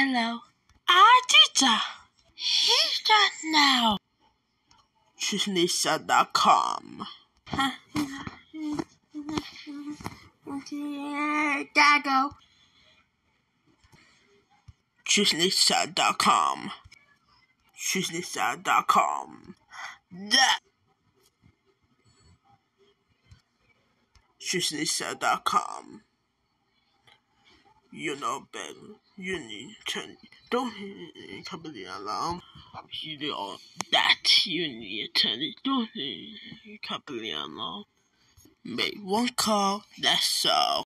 Hello. Teacher. He's done now. Trishnisa.com. Dago. Trishnisa.com. Trishnisa.com. Trishnisa.com. You know better. You need to don't company alarm. You know that you need to turn it. Don't company alarm. Make one call. That's all.